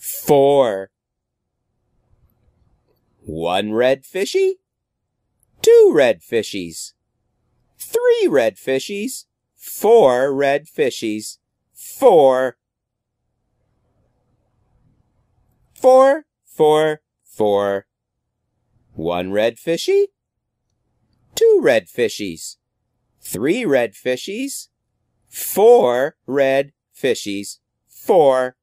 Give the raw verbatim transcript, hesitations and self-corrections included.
four. One red fishy, two red fishies, three red fishies, four red fishies, four. Four, four, four. One red fishy, two red fishies, three red fishies, four red fishies, four.